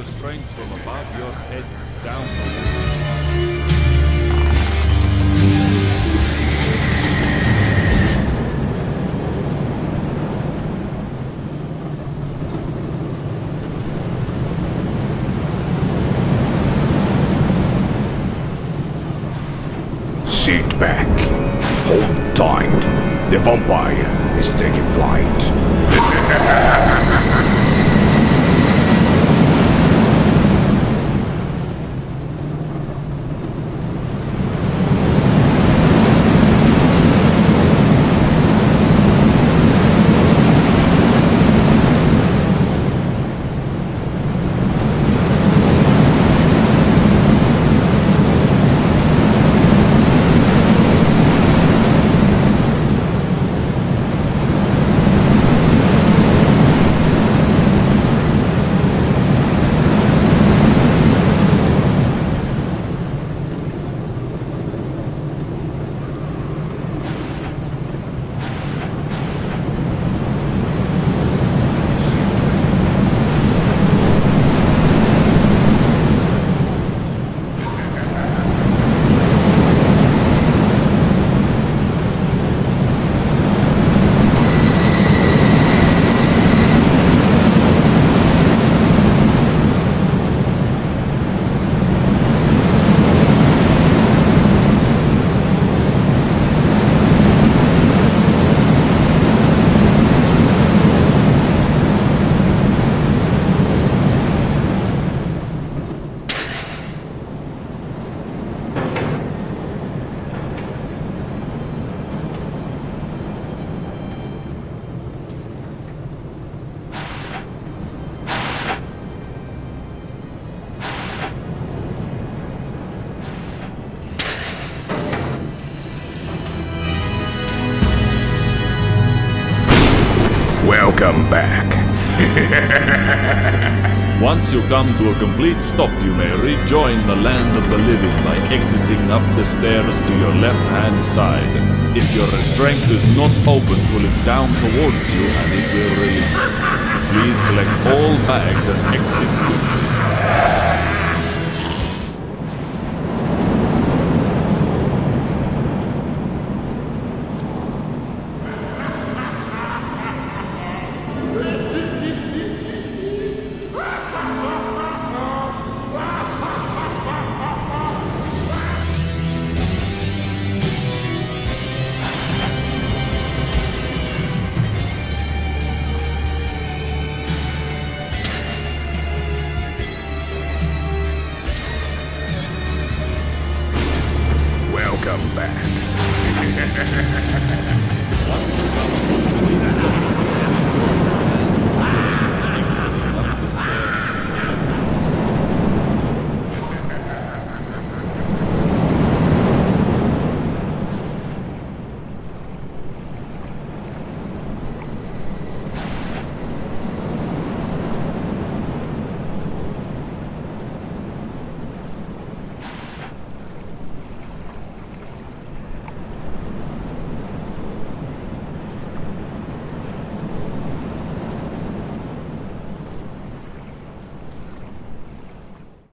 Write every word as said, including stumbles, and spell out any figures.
restraints from above your head down. Sit back. Hold tight. The vampire is taking flight. Welcome back. Once you come to a complete stop, you may rejoin the land of the living by exiting up the stairs to your left-hand side. If your restraint is not open, pull it down towards you and it will release. Please collect all bags and exit quickly. Welcome back.